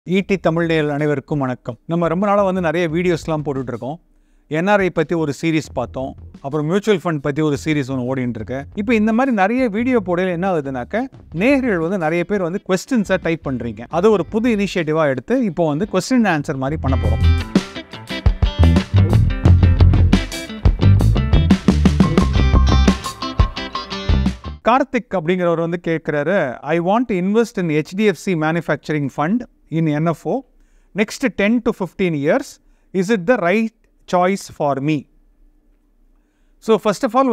ED Tamil நேயர்கள் அனைவருக்கும் வணக்கம். நம்ம ரொம்ப நாளாக நிறைய வீடியோஸ்லாம் போட்டுட்ருக்கோம். என்ஆர்ஐ பற்றி ஒரு சீரீஸ் பார்த்தோம். அப்புறம் மியூச்சுவல் ஃபண்ட் பற்றி ஒரு சீரீஸ் ஒன்று ஓடிட்டு இருக்கு. இப்போ இந்த மாதிரி நிறைய வீடியோ போடையில் என்ன ஆகுதுனாக்க நேயர்கள் நிறைய பேர் கொஸ்டின்ஸை டைப் பண்ணுறீங்க. அது ஒரு புது இனிஷியேட்டிவாக எடுத்து இப்போ கொஸ்டின் ஆன்சர் மாதிரி பண்ண போகிறோம். கார்த்திக் அப்படிங்கிறவர் கேட்குறாரு, I want to invest in HDFC manufacturing fund in NFO next 10 to 15 years. Is it the right choice for me? So first of all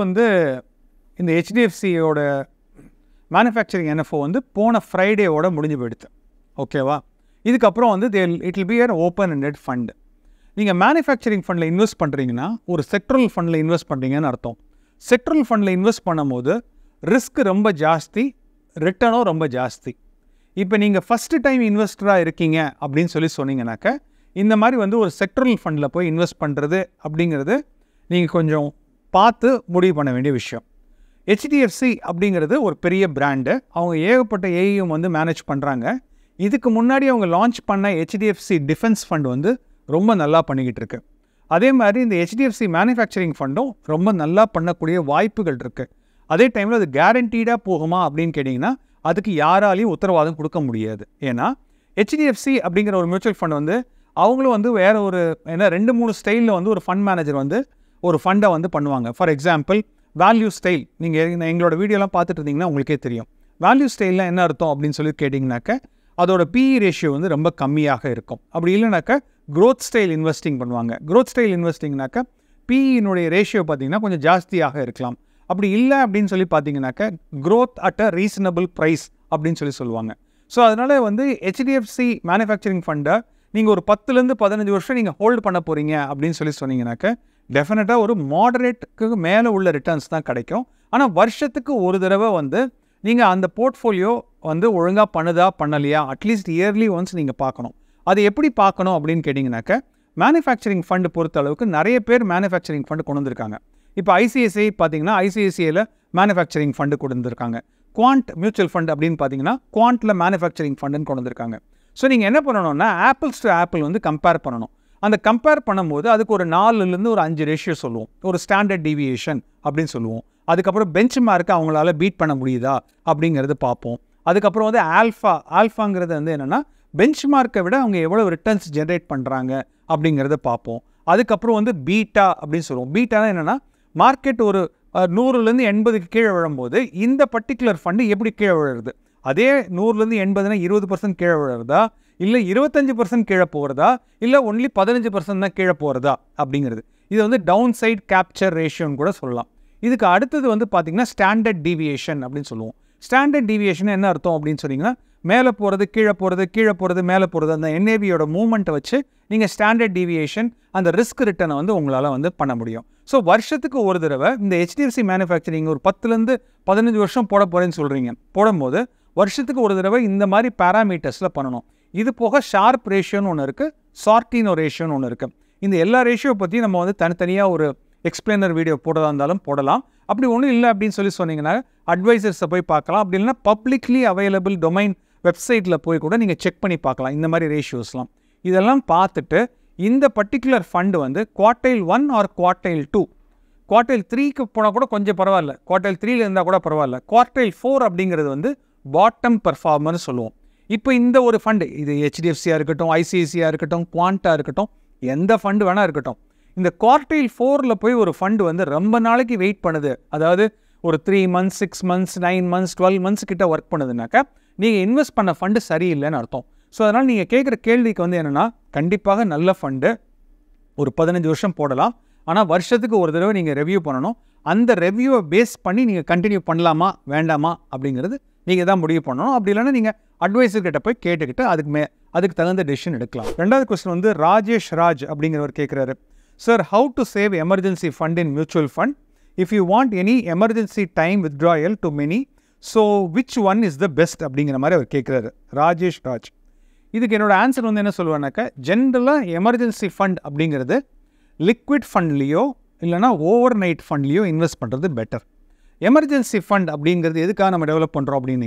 இந்த HDFCயோட மேனுஃபேக்சரிங் NFO போன ஃப்ரைடேவோட முடிஞ்சு போயிடுது. ஓகேவா? இதுக்கப்புறம் it will be an open ended fund. நீங்கள் manufacturing ஃபண்டில் invest பண்ணுறீங்கன்னா ஒரு செக்ட்ரல் ஃபண்டில் இன்வெஸ்ட் பண்ணுறீங்கன்னு அர்த்தம். செக்ட்ரல் ஃபண்டில் இன்வெஸ்ட் பண்ணும்போது ரிஸ்க் ரொம்ப ஜாஸ்தி, ரிட்டர்னும் ரொம்ப ஜாஸ்தி. இப்போ நீங்கள் ஃபஸ்ட்டு டைம் இன்வெஸ்டராக இருக்கீங்க அப்படின்னு சொன்னீங்கன்னாக்க இந்த மாதிரி ஒரு செக்ட்ரல் ஃபண்டில் போய் இன்வெஸ்ட் பண்ணுறது அப்படிங்கிறது நீங்கள் கொஞ்சம் பார்த்து முடிவு பண்ண வேண்டிய விஷயம். ஹெச்டிஎஃப்சி அப்படிங்கிறது ஒரு பெரிய பிராண்டு. அவங்க ஏகப்பட்ட ஏஐஎம் மேனேஜ் பண்ணுறாங்க. இதுக்கு முன்னாடி அவங்க லான்ச் பண்ண ஹெச்டிஎஃப்சி டிஃபென்ஸ் ஃபண்ட் ரொம்ப நல்லா பண்ணிக்கிட்டு இருக்கு. அதே மாதிரி இந்த ஹெச்டிஎஃப்சி மேனுஃபேக்சரிங் ஃபண்டும் ரொம்ப நல்லா பண்ணக்கூடிய வாய்ப்புகள் இருக்குது. அதே டைமில் அது கேரண்டீடாக போகுமா அப்படின்னு கேட்டிங்கன்னா அதுக்கு யாராலையும் உத்தரவாதம் கொடுக்க முடியாது. ஏன்னா ஹெச்டிஎஃப்சி அப்படிங்கிற ஒரு மியூச்சுவல் ஃபண்ட் அவங்களும் வேறு ஒரு 2-3 ஸ்டைலில் ஒரு ஃபண்ட் மேனேஜர் ஒரு ஃபண்டை பண்ணுவாங்க. For example value style. நீங்கள் எங்களோட வீடியோலாம் பார்த்துட்டு இருந்தீங்கன்னா உங்களுக்கே தெரியும். வேல்யூ ஸ்டைலில் என்ன அர்த்தம் அப்படின்னு கேட்டிங்கனாக்க அதோட பிஇ ரேஷியோ ரொம்ப கம்மியாக இருக்கும். அப்படி இல்லைனாக்கா க்ரோத் ஸ்டைல் இன்வெஸ்டிங் பண்ணுவாங்க. க்ரோத் ஸ்டைல் இன்வெஸ்டிங்னாக்கா பிஇனுடைய ரேஷியோ பார்த்திங்கன்னா கொஞ்சம் ஜாஸ்தியாக இருக்கலாம். அப்படி இல்லை அப்படின்னு பார்த்தீங்கன்னாக்க growth at a reasonable price அப்படின்னு சொல்லுவாங்க. ஸோ அதனால் ஹெச்டிஎஃப்சி மேனுஃபேக்சரிங் ஃபண்டை நீங்கள் ஒரு 10 to 15 வருஷம் நீங்கள் ஹோல்டு பண்ண போகிறீங்க அப்படின்னு சொன்னீங்கன்னாக்க டெஃபினட்டாக ஒரு மாடரேட்டுக்கு மேலே உள்ள ரிட்டர்ன்ஸ் தான் கிடைக்கும். ஆனால் வருஷத்துக்கு ஒரு தடவை நீங்கள் அந்த போர்ட்ஃபோலியோ ஒழுங்காக பண்ணுதா பண்ணலையா அட்லீஸ்ட் இயர்லி ஒன்ஸ் நீங்கள் பார்க்கணும். அது எப்படி பார்க்கணும் அப்படின்னு கேட்டிங்கனாக்க மேனுஃபேக்சரிங் ஃபண்டு பொறுத்த அளவுக்கு நிறைய பேர் மேனுஃபேக்சரிங் ஃபண்டு கொண்டு வந்திருக்காங்க. இப்போ ஐசிஐசிஐ பார்த்தீங்கன்னா ஐசிஐசிஐயில் மேனுஃபேக்சரிங் ஃபண்டு கொண்டு வந்திருக்காங்க. குவாண்ட் மியூச்சுவல் ஃபண்ட் அப்படின்னு பார்த்தீங்கன்னா குவாண்ட்டில் மேனுஃபேக்சரிங் ஃபண்டுன்னு கொண்டு வந்திருக்காங்க. ஸோ நீங்கள் என்ன பண்ணணும்னா ஆப்பிள்ஸ் டு ஆப்பிள் கம்பேர் பண்ணணும். அந்த கம்பேர் பண்ணும்போது அதுக்கு ஒரு 4 to 5 ரேஷியோ சொல்லுவோம். ஒரு ஸ்டாண்டர்ட் டீவியேஷன் அப்படின்னு சொல்லுவோம். அதுக்கப்புறம் பெஞ்ச் மார்க்கை அவங்களால பீட் பண்ண முடியுதா அப்படிங்கிறது பார்ப்போம். அதுக்கப்புறம் ஆல்ஃபாங்கிறது என்னென்னா பெஞ்ச் மார்க்கை விட அவங்க எவ்வளோ ரிட்டர்ன்ஸ் ஜென்ரேட் பண்ணுறாங்க அப்படிங்கிறத பார்ப்போம். அதுக்கப்புறம் பீட்டா அப்படின்னு சொல்லுவோம். பீட்டானா என்னென்னா மார்க்கெட் ஒரு 100 to 80 கீழே விழும்போது இந்த பர்டிகுலர் ஃபண்டு எப்படி கீழே விழுறது, அதே 100 to 80 20% கீழே விழுறதா, இல்லை 25% கீழே போகிறதா, இல்லை ஒன்லி 15% தான் கீழே போகிறதா அப்படிங்கிறது. இது டவுன் சைட் கேப்சர் ரேஷியோன்னு கூட சொல்லலாம். இதுக்கு அடுத்தது பார்த்திங்கன்னா ஸ்டாண்டர்ட் டீவியேஷன் அப்படின்னு சொல்லுவோம். ஸ்டாண்டர்ட் டீவியேஷன் என்ன அர்த்தம் அப்படின்னு சொன்னீங்கன்னா மேலே போகிறது கீழே போகிறது கீழே போகிறது மேலே போகிறது அந்த என்ஏபியோட மூவ்மெண்ட்டை வச்சு நீங்கள் ஸ்டாண்டர்ட் டீவியேஷன் அந்த ரிஸ்க் ரிட்டர்னை உங்களால் பண்ண முடியும். ஸோ வருஷத்துக்கு ஒரு தடவை இந்த ஹெச்டிஎஃப்சி மேனுஃபேக்சரிங் ஒரு 10 to 15 வருஷம் போட போகிறேன்னு சொல்கிறீங்க. போடும்போது வருஷத்துக்கு ஒரு தடவை இந்த மாதிரி பேராமீட்டர்ஸில் பண்ணணும். இது போக ஷார்ப் ரேஷியோன்னு ஒன்று இருக்குது, சார்டினோ ரேஷியோன்னு ஒன்று இருக்குது. இந்த எல்லா ரேஷியோ பற்றி நம்ம தனித்தனியாக ஒரு எக்ஸ்பிளைனர் வீடியோ போடுறதா இருந்தாலும் போடலாம். அப்படி ஒன்றும் இல்லை அப்படின்னு சொன்னீங்கன்னா அட்வைசர்ஸை போய் பார்க்கலாம். அப்படி இல்லைன்னா பப்ளிக்லி அவைலபிள் டொமைன் வெப்சைட்டில் போய் கூட நீங்கள் செக் பண்ணி பார்க்கலாம் இந்த மாதிரி ரேஷியோஸ்லாம். இதெல்லாம் பார்த்துட்டு இந்த particular fund quartile 1 or quartile 2 quartile 3க்கு போனால் கூட கொஞ்சம் பரவாயில்ல, குவார்டைல் 3ல் இருந்தால் கூட பரவாயில்ல. குவார்டைல் 4 அப்படிங்கிறது பாட்டம் பெர்ஃபார்மர்னு சொல்லுவோம். இப்போ இந்த ஒரு ஃபண்டு இது ஹெச்டிஎஃப்சியாக இருக்கட்டும், ஐசிஐசியாக இருக்கட்டும், குவாண்ட்டாக இருக்கட்டும், எந்த ஃபண்டு வேணால் இருக்கட்டும், இந்த குவார்டைல் 4ல் போய் ஒரு ஃபண்டு ரொம்ப நாளைக்கு வெயிட் பண்ணுது, அதாவது ஒரு 3 months 6 months 9 months 12 months கிட்ட ஒர்க் பண்ணுதுனாக்கா நீங்கள் இன்வெஸ்ட் பண்ண ஃபண்டு சரியில்லைன்னு அர்த்தம். ஸோ அதனால் நீங்கள் கேட்குற கேள்விக்கு என்னென்னா கண்டிப்பாக நல்ல ஃபண்டு ஒரு 15 வருஷம் போடலாம். ஆனால் வருஷத்துக்கு ஒரு தடவை நீங்கள் ரெவ்யூ பண்ணணும். அந்த ரெவ்யூவை பேஸ் பண்ணி நீங்கள் கண்டினியூ பண்ணலாமா வேண்டாமா அப்படிங்கிறது நீங்கள் தான் முடிவு பண்ணணும். அப்படி இல்லைன்னா நீங்கள் அட்வைசர்கிட்ட போய் கேட்டுக்கிட்டு அதுக்கு தகுந்த டெசிஷன் எடுக்கலாம். ரெண்டாவது கொஸ்டின் ராஜேஷ் ராஜ் அப்படிங்கிறவர் கேட்குறாரு, sir how to save emergency fund in mutual fund if you want any emergency time withdrawal too many, so which one is the best அப்படிங்கிற மாதிரி அவர் கேட்குறாரு ராஜேஷ் ராஜ். இதுக்கு என்னோட ஆன்சர் என்ன சொல்லுவேன்னாக்கா ஜென்ரலாக எமர்ஜென்சி ஃபண்ட் அப்படிங்கிறது லிக்விட் ஃபண்ட்லேயோ இல்லைனா ஓவர் நைட் ஃபண்ட்லேயோ இன்வெஸ்ட் பண்ணுறது பெட்டர். எமர்ஜென்சி ஃபண்ட் அப்படிங்கிறது எதுக்காக நம்ம டெவலப் பண்ணுறோம் அப்படின்னிங்கன்னா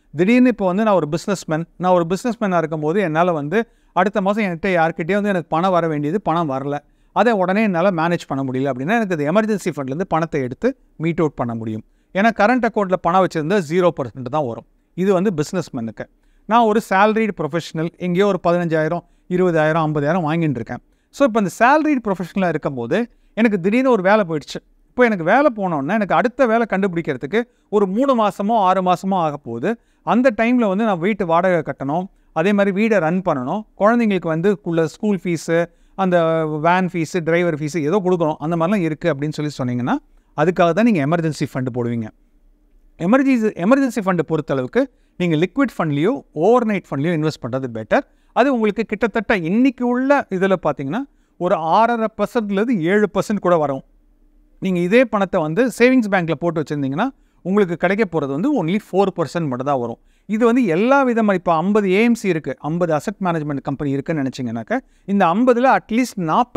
திடீர்னு இப்போ வந்து நான் ஒரு பிஸ்னஸ்மேனாக இருக்கும்போது என்னால் வந்து அடுத்த மாதம் என்கிட்ட யார்கிட்டயே வந்து எனக்கு பணம் வர வேண்டியது, பணம் வரல, அதை உடனே என்னால் மேனேஜ் பண்ண முடியல அப்படின்னா எனக்கு அது எமர்ஜென்சி ஃபண்ட்லேருந்து பணத்தை எடுத்து மீட் அவுட் பண்ண முடியும். ஏன்னா கரண்ட் அக்கௌண்ட்டில் பணம் வச்சுருந்தா 0% தான் வரும். இது வந்து பிஸ்னஸ்மேனுக்கு. நான் ஒரு சேலரிடு ப்ரொஃபஷனல், எங்கேயோ ஒரு 15,000 20,000 50,000 வாங்கிட்டு இருக்கேன். ஸோ இப்போ இந்த சேலரிடு ப்ரொஃபஷனலாக இருக்கும்போது எனக்கு திடீர்னு ஒரு வேலை போயிடுச்சு. இப்போ எனக்கு வேலை போனோன்னா எனக்கு அடுத்த வேலை கண்டுபிடிக்கிறதுக்கு ஒரு 3 மாதமோ 6 மாதமோ ஆக போகுது. அந்த டைமில் வந்து நான் வீட்டு வாடகை கட்டணும், அதே மாதிரி வீடை ரன் பண்ணணும், குழந்தைங்களுக்கு வந்து ஸ்கூல் ஃபீஸு, அந்த வேன் ஃபீஸு, டிரைவர் ஃபீஸு ஏதோ கொடுக்கணும், அந்த மாதிரிலாம் இருக்குது அப்படின்னு சொன்னீங்கன்னா அதுக்காக தான் நீங்கள் எமர்ஜென்சி ஃபண்டு போடுவீங்க. எமர்ஜென்சி ஃபண்டு பொறுத்தளவுக்கு நீங்கள் லிக்விட் ஃபண்ட்லேயோ ஓவர் நைட் ஃபண்ட்லேயோ இன்வெஸ்ட் பண்ணுறது பெட்டர். அது உங்களுக்கு கிட்டத்தட்ட இன்றைக்கி உள்ள இதில் பார்த்தீங்கன்னா ஒரு 6.5%லேருந்து 7% கூட வரும். நீங்கள் இதே பணத்தை வந்து சேவிங்ஸ் பேங்க்கில் போட்டு வச்சுருந்தீங்கன்னா உங்களுக்கு கிடைக்க போகிறது வந்து ஒன்லி 4% மட்டும் தான் வரும். இது வந்து எல்லா விதமாக இப்போ 50 ஏஎம்சி இருக்குது, 50 அசெட் மேனேஜ்மெண்ட் கம்பெனி இருக்குதுன்னு நினச்சிங்கனாக்கா இந்த 50ல் அட்லீஸ்ட்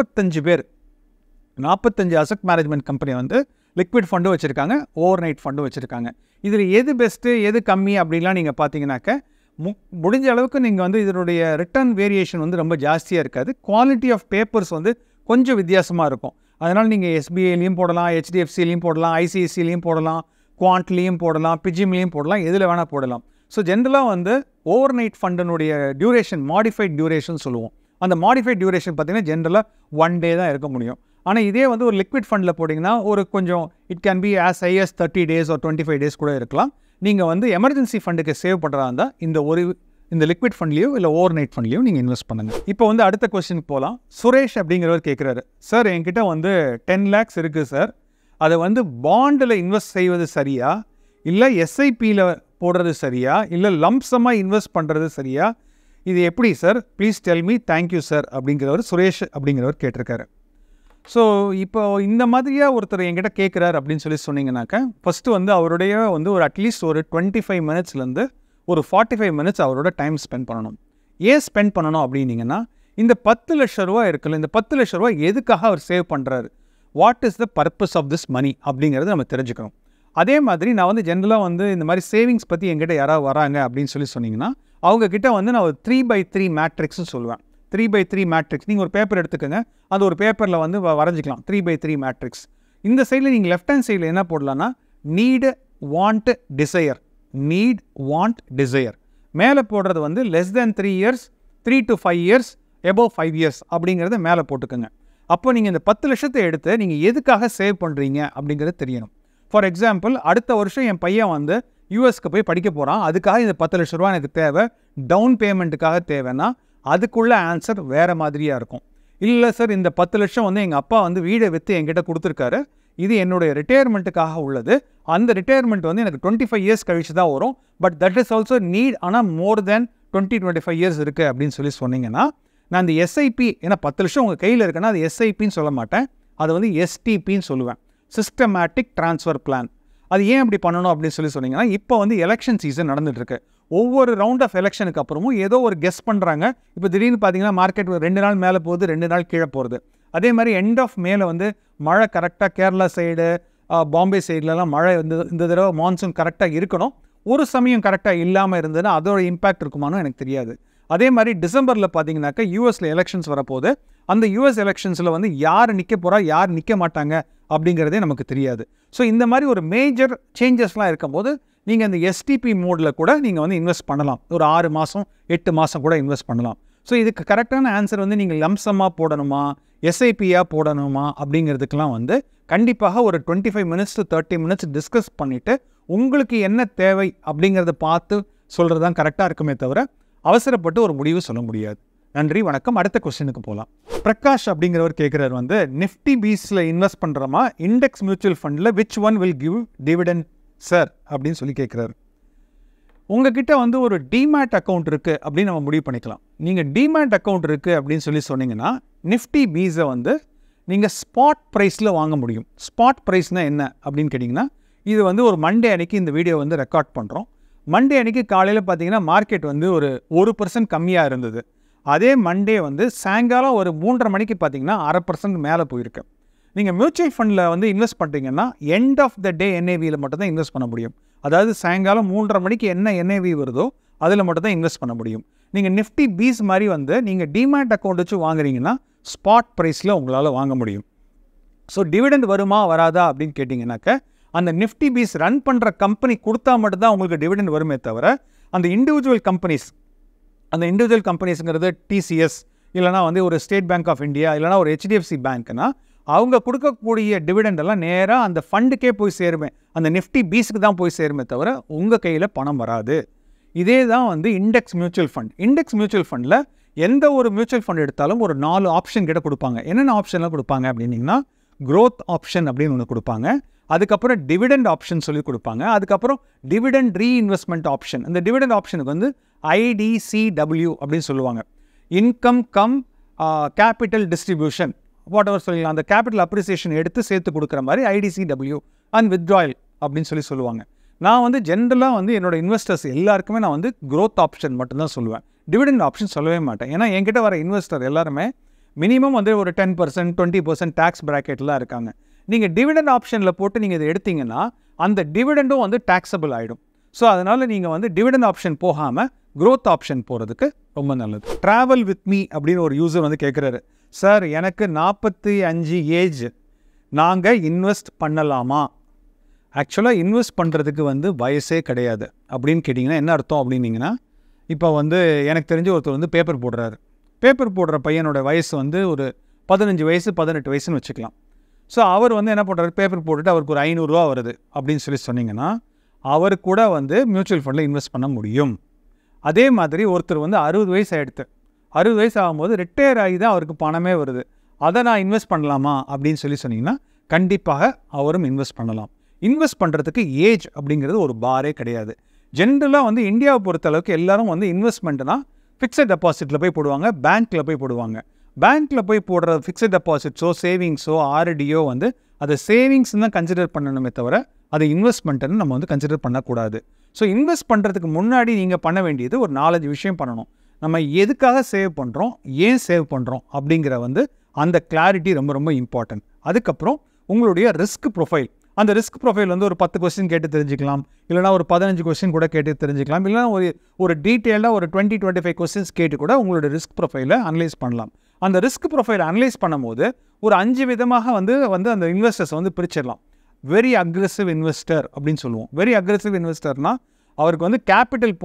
45 அசெட் மேனேஜ்மெண்ட் கம்பெனி வந்து லிக்விட் ஃபண்டும் வச்சுருக்காங்க, ஓவர் நைட் ஃபண்டும் வச்சுருக்காங்க. இதில் எது பெஸ்ட்டு எது கம்மி அப்படின்லாம் நீங்கள் பார்த்தீங்கன்னாக்க முடிஞ்ச அளவுக்கு நீங்கள் வந்து இதனுடைய ரிட்டர்ன் வேரியேஷன் வந்து ரொம்ப ஜாஸ்தியாக இருக்காது. குவாலிட்டி ஆஃப் பேப்பர்ஸ் வந்து கொஞ்சம் வித்தியாசமாக இருக்கும். அதனால் நீங்கள் எஸ்பிஐலையும் போடலாம், ஹெச்டிஎஃப்சிலையும் போடலாம், ஐசிஐசிலையும் போடலாம், குவாண்ட்லேயும் போடலாம், பிஜிம்லேயும் போடலாம், எதில் வேணால் போடலாம். ஸோ ஜென்ரலாக வந்து ஓவர் நைட் ஃபண்டனுடைய டியூரேஷன் மாடிஃபைட் டியூரேஷன் சொல்லுவோம். அந்த மாடிஃபைட் டியூரேஷன் பார்த்தீங்கன்னா ஜென்ரலாக 1 day தான் இருக்க முடியும். ஆனால் இதே வந்து ஒரு லிக்விட் ஃபண்டில் போட்டிங்கன்னா ஒரு கொஞ்சம் it can be as high as 30 days or 25 days கூட இருக்கலாம். நீங்கள் வந்து எமர்ஜென்சி ஃபண்டுக்கு சேவ் பண்ணுறதா இருந்தால் இந்த லிக்விட் ஃபண்ட்லேயோ இல்லை ஓவர் நைட் ஃபண்ட்லேயோ நீங்கள் இன்வெஸ்ட் பண்ணுங்கள். இப்போ வந்து அடுத்த கொஸ்டினுக்கு போகலாம். சுரேஷ் அப்படிங்கிறவர் கேட்குறாரு, சார் என்கிட்ட வந்து 10 lakhs இருக்குது சார், அதை வந்து பாண்டில் இன்வெஸ்ட் செய்வது சரியா, இல்லை எஸ்ஐபியில் போடுறது சரியா, இல்லை லம்சமாக இன்வெஸ்ட் பண்ணுறது சரியா, இது எப்படி sir, please tell me, thank you sir அப்படிங்கிறவர் சுரேஷ் அப்படிங்கிறவர் கேட்டிருக்காரு. ஸோ இப்போ இந்த மாதிரியாக ஒருத்தர் என்கிட்ட கேட்குறாரு அப்படின்னு சொன்னீங்கன்னாக்கா ஃபஸ்ட்டு வந்து அவருடைய வந்து ஒரு அட்லீஸ்ட் ஒரு 25 minutesலேருந்து ஒரு 45 minutes அவரோட டைம் ஸ்பெண்ட் பண்ணணும். ஏன் ஸ்பெண்ட் பண்ணணும் அப்படின்னீங்கன்னா இந்த 10 லட்ச ரூபா இருக்குல்ல, இந்த 10 லட்ச ரூபா எதுக்காக அவர் சேவ் பண்ணுறாரு, what is the purpose of this money அப்படிங்கிறது நம்ம தெரிஞ்சுக்கணும். அதே மாதிரி நான் வந்து ஜென்ரலாக வந்து இந்த மாதிரி சேவிங்ஸ் பற்றி என்கிட்ட யாராவது வராங்க அப்படின்னு சொன்னீங்கன்னா அவங்கக்கிட்ட வந்து நான் ஒரு 3x3 மேட்ரிக்ஸ்னு சொல்லுவேன். 3x3 மேட்ரிக்ஸ் நீங்கள் ஒரு பேப்பர் எடுத்துக்கோங்க, அது ஒரு பேப்பரில் வந்து வரைஞ்சிக்கலாம் 3x3 மேட்ரிக்ஸ். இந்த சைடில் நீங்கள் லெஃப்ட் ஹேண்ட் சைடில் என்ன போடலான்னா need, want, desire, need, want, desire. மேலே போடுறது வந்து less than 3 years, 3 to 5 years, above 5 years அப்படிங்கிறத மேலே போட்டுக்கோங்க. அப்போ நீங்கள் இந்த 10 லட்சத்தை எடுத்து நீங்கள் எதுக்காக சேவ் பண்ணுறீங்க அப்படிங்கிறது தெரியணும். ஃபார் எக்ஸாம்பிள் அடுத்த வருஷம் என் பையன் வந்து யூஎஸ்க்கு போய் படிக்க போகிறான், அதுக்காக இந்த 10 லட்ச ரூபா எனக்கு தேவை, டவுன் பேமெண்ட்டுக்காக தேவைன்னா அதுக்குள்ள ஆன்சர் வேறு மாதிரியாக இருக்கும். இல்லை சார் இந்த 10 லட்சம் வந்து எங்கள் அப்பா வந்து வீடை விற்று என்கிட்ட கொடுத்துருக்காரு, இது என்னுடைய ரிட்டையர்மெண்ட்டுக்காக உள்ளது, அந்த ரிட்டையர்மெண்ட் வந்து எனக்கு 25 years கழிச்சு தான் வரும், but that is also need, ஆனால் மோர் தேன் 20-25 years இருக்குது அப்படின்னு சொன்னீங்கன்னா நான் இந்த எஸ்ஐபி, ஏன்னா 10 லட்சம் உங்கள் கையில் இருக்குன்னா அது எஸ்ஐபின்னு சொல்ல மாட்டேன், அது வந்து எஸ்டிபின்னு சொல்லுவேன், சிஸ்டமேட்டிக் ட்ரான்ஸ்ஃபர் பிளான். அது ஏன் அப்படி பண்ணணும் அப்படின்னு சொன்னீங்கன்னா இப்போ வந்து எலெக்ஷன் சீசன் நடந்துகிட்ருக்கு. ஒவ்வொரு ரவுண்ட் ஆஃப் எலெக்ஷனுக்கு அப்புறமும் ஏதோ ஒரு கெஸ் பண்ணுறாங்க. இப்போ திடீர்னு பார்த்தீங்கன்னா மார்க்கெட் 2 நாள் மேலே போகுது, 2 நாள் கீழே போகிறது. அதே மாதிரி எண்ட் ஆஃப் மேலே வந்து மழை கரெக்டாக கேரளா சைடு, பாம்பே சைட்லலாம் மழை இந்த தடவை மான்சூன் கரெக்டாக இருக்கணும். ஒரு சமயம் கரெக்டாக இல்லாமல் இருந்ததுன்னா அதோட இம்பேக்ட் இருக்குமானு எனக்கு தெரியாது. அதே மாதிரி டிசம்பரில் பார்த்தீங்கன்னாக்கா யூஎஸில் எலெக்ஷன்ஸ் வரப்போகுது. அந்த யூஎஸ் எலெக்ஷன்ஸில் வந்து யார் நிற்க போகிறா, யார் நிற்க மாட்டாங்க அப்படிங்கிறதே நமக்கு தெரியாது. ஸோ இந்த மாதிரி ஒரு மேஜர் சேஞ்சஸ்லாம் இருக்கும்போது நீங்கள் இந்த எஸ்டிபி மோடில் கூட நீங்கள் வந்து இன்வெஸ்ட் பண்ணலாம். ஒரு 6 மாதம் 8 மாதம் கூட இன்வெஸ்ட் பண்ணலாம். ஸோ இதுக்கு கரெக்டான ஆன்சர் வந்து நீங்கள் லம்சமாக போடணுமா, எஸ்ஐபியாக போடணுமா அப்படிங்கிறதுக்கெலாம் வந்து கண்டிப்பாக ஒரு 25 minutes to 30 minutes டிஸ்கஸ் பண்ணிவிட்டு உங்களுக்கு என்ன தேவை அப்படிங்கிறத பார்த்து சொல்கிறது தான் கரெக்டாக இருக்குமே தவிர அவசரப்பட்டு ஒரு முடிவு சொல்ல முடியாது. நன்றி, வணக்கம். அடுத்த கொஸ்டினுக்கு போகலாம். பிரகாஷ் அப்படிங்கிறவர் கேட்குறாரு வந்து நிஃப்டி பீஸில் இன்வெஸ்ட் பண்ணுறோமா, இண்டெக்ஸ் மியூச்சுவல் ஃபண்டில் which one will give dividend sir அப்படின்னு கேட்குறாரு. உங்ககிட்ட வந்து ஒரு டிமேட் அக்கௌண்ட் இருக்குது அப்படின்னு நம்ம முடிவு பண்ணிக்கலாம். நீங்கள் டிமேட் அக்கௌண்ட் இருக்குது அப்படின்னு சொன்னீங்கன்னா நிஃப்டி பீஸை வந்து நீங்கள் ஸ்பாட் ப்ரைஸில் வாங்க முடியும். ஸ்பாட் ப்ரைஸ்னால் என்ன அப்படின்னு கேட்டிங்கன்னா இது வந்து ஒரு மண்டே அன்றைக்கி இந்த வீடியோ வந்து ரெக்கார்ட் பண்ணுறோம். மண்டே அன்றைக்கி காலையில் பார்த்தீங்கன்னா மார்க்கெட் வந்து ஒரு 1% கம்மியாக இருந்தது. அதே மண்டே வந்து சாயங்காலம் ஒரு 3:30 மணிக்கு பார்த்தீங்கன்னா 0.5% மேலே போயிருக்கு. நீங்கள் மியூச்சுவல் ஃபண்டில் வந்து இன்வெஸ்ட் பண்ணுறீங்கன்னா எண்ட் ஆஃப் த டே என்ஏவியில் மட்டும் தான் இன்வெஸ்ட் பண்ண முடியும். அதாவது சாயங்காலம் 3:30 மணிக்கு என்ன NAV வருதோ அதில் மட்டும் தான் இன்வெஸ்ட் பண்ண முடியும். நீங்கள் நிஃப்டி பீஸ் மாதிரி வந்து நீங்கள் டிமேட் அக்கௌண்ட் வச்சு வாங்குறீங்கன்னா ஸ்பாட் ப்ரைஸில் உங்களால் வாங்க முடியும். ஸோ டிவிடெண்ட் வருமா வராதா அப்படின்னு கேட்டிங்கனாக்க அந்த நிஃப்டி பீஸ் ரன் பண்ணுற கம்பெனி கொடுத்தா மட்டும்தான் உங்களுக்கு டிவிடெண்ட் வருமே தவிர அந்த இண்டிவிஜுவல் கம்பெனிஸுங்கிறது TCS இல்லைனா வந்து ஒரு ஸ்டேட் பேங்க் ஆஃப் இந்தியா இல்லைனா ஒரு HDFC பேங்க்னா அவங்க கொடுக்கக்கூடிய டிவிடெண்ட் எல்லாம் நேராக அந்த ஃபண்டுக்கே போய் சேருமே, அந்த நிஃப்டி பீஸுக்கு தான் போய் சேருமே தவிர உங்கள் கையில் பணம் வராது. இதே தான் வந்து இண்டெக்ஸ் மியூச்சுவல் ஃபண்டில் எந்த ஒரு மியூச்சுவல் ஃபண்ட் எடுத்தாலும் ஒரு 4 ஆப்ஷன் கிட்ட கொடுப்பாங்க. என்னென்ன ஆப்ஷன்லாம் கொடுப்பாங்க அப்படின்னிங்கன்னா க்ரோத் ஆப்ஷன் அப்படின்னு ஒன்று கொடுப்பாங்க, அதுக்கப்புறம் டிவிடெண்ட் ஆப்ஷன் சொல்லி கொடுப்பாங்க, அதுக்கப்புறம் டிவிடெண்ட் ரீஇன்வெஸ்ட்மெண்ட் ஆப்ஷன். இந்த டிவிடெண்ட் ஆப்ஷனுக்கு வந்து IDCW அப்படின்னு சொல்லுவாங்க, income cum capital distribution whatever சொல்லலாம். அந்த கேபிட்டல் அப்ரிசியேஷன் எடுத்து சேர்த்து கொடுக்குற மாதிரி IDCW அண்ட் வித்ட்ராயல் அப்படின்னு சொல்லுவாங்க. நான் வந்து ஜென்ரலாக வந்து என்னோட இன்வெஸ்டர்ஸ் எல்லாருக்குமே நான் வந்து க்ரோத் ஆப்ஷன் மட்டும்தான் சொல்லுவேன், டிவிடெண்ட் ஆப்ஷன் சொல்லவே மாட்டேன். ஏன்னா என்கிட்ட வர இன்வெஸ்டர் எல்லாருமே மினிமம் வந்து ஒரு 10% 20% டேக்ஸ் ப்ராக்கெட்லாம் இருக்காங்க. நீங்கள் டிவிடெண்ட் ஆப்ஷனில் போட்டு நீங்கள் இதை எடுத்தீங்கன்னா அந்த டிவிடெண்டும் வந்து டேக்ஸபிள் ஆகிடும். ஸோ அதனால் நீங்கள் வந்து டிவிடெண்ட் ஆப்ஷன் போகாமல் க்ரோத் ஆப்ஷன் போகிறதுக்கு ரொம்ப நல்லது. ட்ராவல் வித் மீ அப்படின்னு ஒரு யூசர் வந்து கேட்குறாரு, சார் எனக்கு 45 ஏஜ், நாங்கள் இன்வெஸ்ட் பண்ணலாமா? ஆக்சுவலாக இன்வெஸ்ட் பண்ணுறதுக்கு வந்து வயசே கிடையாது. அப்படின்னு கேட்டிங்கன்னா என்ன அர்த்தம் அப்படின்னிங்கன்னா, இப்போ வந்து எனக்கு தெரிஞ்ச ஒருத்தர் வந்து பேப்பர் போடுற பையனோட வயசு வந்து ஒரு 15 வயசு 18 வயசுன்னு வச்சுக்கலாம். ஸோ அவர் வந்து என்ன பண்ணுறாரு, பேப்பர் போட்டுட்டு அவருக்கு ஒரு 500 ரூபா வருது அப்படின்னு சொன்னீங்கன்னா அவர் கூட வந்து மியூச்சுவல் ஃபண்டில் இன்வெஸ்ட் பண்ண முடியும். அதே மாதிரி ஒருத்தர் வந்து 60 வயசு ஆகிடுது, 60 வயசு ஆகும்போது ரிட்டையர் ஆகி தான் அவருக்கு பணமே வருது, அதை நான் இன்வெஸ்ட் பண்ணலாமா அப்படின்னு சொன்னீங்கன்னா கண்டிப்பாக அவரும் இன்வெஸ்ட் பண்ணலாம். இன்வெஸ்ட் பண்ணுறதுக்கு ஏஜ் அப்படிங்கிறது ஒரு பாரே கிடையாது. ஜென்ரலாக வந்து இந்தியாவை பொறுத்தளவுக்கு எல்லாரும் வந்து இன்வெஸ்ட்மெண்ட்னா ஃபிக்ஸட் டெபாசிட்டில் போய் போடுவாங்க, பேங்க்கில் போய் போடுவாங்க. பேங்க்கில் போய் போடுற ஃபிக்ஸட் டெபாசிட்ஸோ சேவிங்ஸோ RDயோ வந்து அதை சேவிங்ஸ்ன்னு தான் கன்சிடர் பண்ணணுமே தவிர அதை இன்வெஸ்ட்மெண்ட்டுன்னு நம்ம வந்து கன்சிடர் பண்ணக்கூடாது. ஸோ இன்வெஸ்ட் பண்ணுறதுக்கு முன்னாடி நீங்கள் பண்ண வேண்டியது ஒரு 4-5 விஷயம் பண்ணணும். நம்ம எதுக்காக சேவ் பண்ணுறோம், ஏன் சேவ் பண்ணுறோம் அப்படிங்கிற வந்து அந்த கிளாரிட்டி ரொம்ப ரொம்ப இம்பார்ட்டன்ட். அதுக்கப்புறம் உங்களுடைய ரிஸ்க் ப்ரொஃபைல், அந்த ரிஸ்க் ப்ரொஃபைல் வந்து ஒரு 10 கொஸ்டின் கேட்டு தெரிஞ்சுக்கலாம், இல்லைனா ஒரு 15 கொஸ்டின் கூட கேட்டு தெரிஞ்சுக்கலாம், இல்லைனா ஒரு டீட்டெயிலாக ஒரு 20-25 கொஸ்டின்ஸ் கேட்டு கூட உங்களோட ரிஸ்க் ப்ரொஃபைலை அனலைஸ் பண்ணலாம். அந்த ரிஸ்க் ப்ரொஃபைலை அனலைஸ் பண்ணும்போது ஒரு 5 விதமாக வந்து அந்த இன்வெஸ்டர்ஸ் வந்து பிரிச்சிடலாம். வெரி அக்ரெசிவ் இன்வெஸ்டர் அப்படின்னு சொல்லுவோம். வெரி அக்ரெசிவ் இன்வெஸ்டர்னால் அவருக்கு வந்து கேபிட்டல்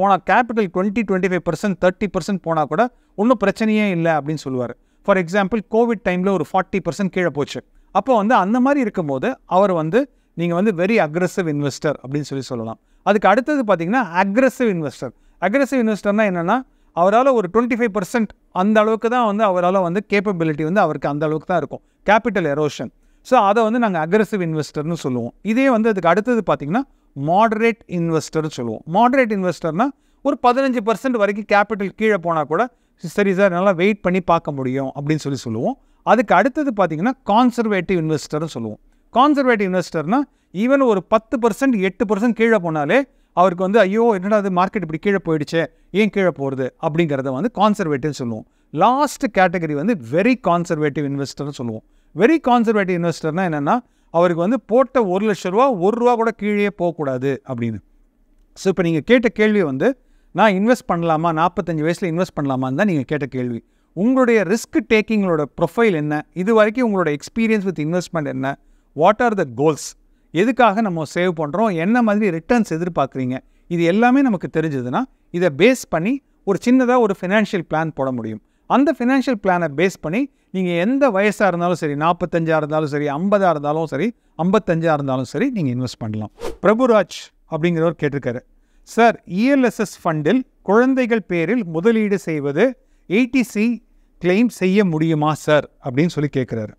20-25% 30% போனால் கூட ஒன்றும் பிரச்சனையே இல்லை அப்படின்னு சொல்லுவார். ஃபார் எக்ஸாம்பிள் கோவிட் டைமில் ஒரு 40% கீழே போச்சு. அப்போ வந்து அந்த மாதிரி இருக்கும்போது அவர் வந்து நீங்கள் வந்து வெரி அக்ரெசிவ் இன்வெஸ்டர் அப்படின்னு சொல்லலாம். அதுக்கு அடுத்தது பார்த்தீங்கன்னா அக்ரெசிவ் இன்வெஸ்டர்னால் என்னென்னா அவரால் ஒரு 25% அந்த அளவுக்கு தான் வந்து அவரால் வந்து கேப்பபிலிட்டி வந்து அவருக்கு அந்த அளவுக்கு தான் இருக்கும், கேபிட்டல் எரோஷன். ஸோ அதை வந்து நாங்கள் அக்ரெசிவ் இன்வெஸ்டர்னு சொல்லுவோம். இதே வந்து அதுக்கு அடுத்தது பார்த்திங்கன்னா மாடரேட் இன்வெஸ்டர்னு சொல்லுவோம். மாடரேட் இன்வெஸ்டர்னால் ஒரு 15% வரைக்கும் கேபிட்டல் கீழே போனால் கூட சரி சார் நல்லா வெயிட் பண்ணி பார்க்க முடியும் அப்படின்னு சொல்லுவோம். அதுக்கு அடுத்தது பார்த்திங்கன்னா கான்சர்வேட்டிவ் இன்வெஸ்டர்னு சொல்லுவோம். கான்சர்வேட்டிவ் இன்வெஸ்டர்னால் ஈவன் ஒரு 10% 8% கீழே போனாலே அவருக்கு வந்து ஐயோ என்னடா அது மார்க்கெட் இப்படி கீழே போயிடுச்சே, ஏன் கீழே போகிறது அப்படிங்கிறத வந்து கான்சர்வேட்டிவ் சொல்லுவோம். லாஸ்ட் கேட்டகரி வந்து வெரி கான்சர்வேட்டிவ் இன்வெஸ்டர்னு சொல்லுவோம். வெரி கான்சர்வேட்டிவ் இன்வெஸ்டர்னால் என்னென்னா அவருக்கு வந்து போட்ட 1 லட்ச ரூபா 1 ரூபா கூட கீழே போகக்கூடாது அப்படின்னு. ஸோ இப்போ நீங்கள் கேட்ட கேள்வி வந்து நான் இன்வெஸ்ட் பண்ணலாமா, 45 வயசில் இன்வெஸ்ட் பண்ணலாமான்னு தான் நீங்கள் கேட்ட கேள்வி. உங்களுடைய ரிஸ்க் டேக்கிங்களோட ப்ரொஃபைல் என்ன, இது வரைக்கும் உங்களோட எக்ஸ்பீரியன்ஸ் வித் இன்வெஸ்ட்மெண்ட் என்ன, வாட் ஆர் த கோல்ஸ், எதுக்காக நம்ம சேவ் பண்ணுறோம், என்ன மாதிரி ரிட்டர்ன்ஸ் எதிர்பார்க்குறீங்க, இது எல்லாமே நமக்கு தெரிஞ்சதுன்னா இதை பேஸ் பண்ணி ஒரு சின்னதாக ஒரு ஃபினான்ஷியல் பிளான் போட முடியும். அந்த ஃபினான்ஷியல் பிளானை பேஸ் பண்ணி நீங்கள் எந்த வயசாக இருந்தாலும் சரி, 45 இருந்தாலும் சரி, 50 இருந்தாலும் சரி, 55 இருந்தாலும் சரி நீங்கள் இன்வெஸ்ட் பண்ணலாம். பிரபுராஜ் அப்படிங்கிறவர் கேட்டிருக்காரு, சார் ELSS ஃபண்டில் குழந்தைகள் பேரில் முதலீடு செய்வது 80C கிளைம் செய்ய முடியுமா சார் அப்படின்னு சொல்லி கேட்குறாரு.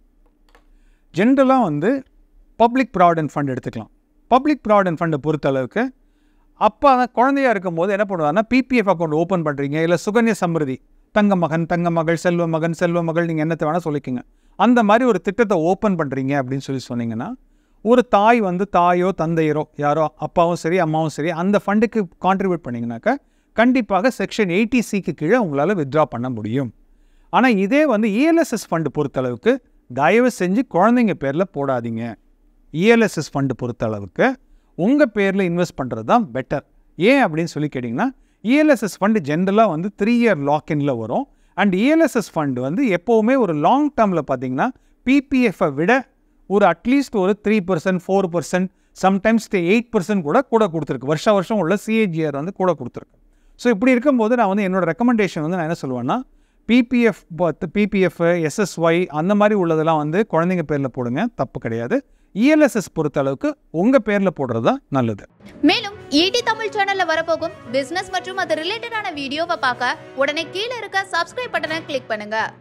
ஜென்ரலாக வந்து பப்ளிக் ப்ராவிடென்ட் ஃபண்ட் எடுத்துக்கலாம். பப்ளிக் ப்ராவிடென்ட் ஃபண்டை பொறுத்தளவுக்கு அப்பா குழந்தையாக இருக்கும் போது என்ன பண்ணுவாங்கன்னா PPF அக்கௌண்ட் ஓப்பன் பண்ணுறீங்க, இல்லை சுகன்யா சம்ருதி, தங்க மகன் தங்க மகள், செல்வ மகன் செல்வ மகள், நீங்கள் என்னத்தை வேணால் சொல்லிக்கோங்க, அந்த மாதிரி ஒரு திட்டத்தை ஓப்பன் பண்ணுறீங்க அப்படின்னு சொன்னீங்கன்னா ஒரு தாய் வந்து தாயோ தந்தையரோ யாரோ அப்பாவும் சரி அம்மாவும் சரி அந்த ஃபண்டுக்கு கான்ட்ரிபியூட் பண்ணிங்கனாக்கா கண்டிப்பாக செக்ஷன் 80Cக்கு கீழே உங்களால் வித்ட்ரா பண்ண முடியும். ஆனால் இதே வந்து ELSS ஃபண்டு பொறுத்தளவுக்கு தயவு செஞ்சு குழந்தைங்க பேரில் போடாதீங்க. ELSS ஃபண்டு பொறுத்தளவுக்கு உங்கள் பேரில் இன்வெஸ்ட் பண்ணுறது தான் பெட்டர். ஏன் அப்படின்னு சொல்லி கேட்டிங்கன்னா, இஎல்எஸ்எஸ் ஃபண்டு ஜென்ரலாக வந்து 3 இயர் லாக்இனில் வரும். அண்ட் இஎல்எஸ்எஸ் ஃபண்டு வந்து எப்போவுமே ஒரு லாங் டேர்மில் பார்த்தீங்கன்னா பிபிஎஃப்பை விட ஒரு அட்லீஸ்ட் ஒரு 3%, 4%, சம்டைம்ஸ் 8% கூட கொடுத்துருக்கு. வருஷம் உள்ள சிஏஜிஆர் வந்து கூட கொடுத்துருக்கு. ஸோ இப்படி இருக்கும்போது நான் வந்து என்னோடய ரெக்கமெண்டேஷன் வந்து நான் என்ன சொல்லுவேன்னா, பிபிஎஃப், எஸ்எஸ்ஒய் அந்த மாதிரி உள்ளதெல்லாம் வந்து குழந்தைங்க பேரில் போடுங்க, தப்பு கிடையாது. இஎல்எஸ்எஸ் பொறுத்த அளவுக்கு உங்கள் பேரில் போடுறது தான் நல்லது. மேலும் ஈடி தமிழ் சேனல்ல வரப்போகும் பிசினஸ் மற்றும் அது ரிலேட்டடான வீடியோவை பார்க்க உடனே கீழே இருக்க சப்ஸ்கிரைப் பட்டனை கிளிக் பண்ணுங்க.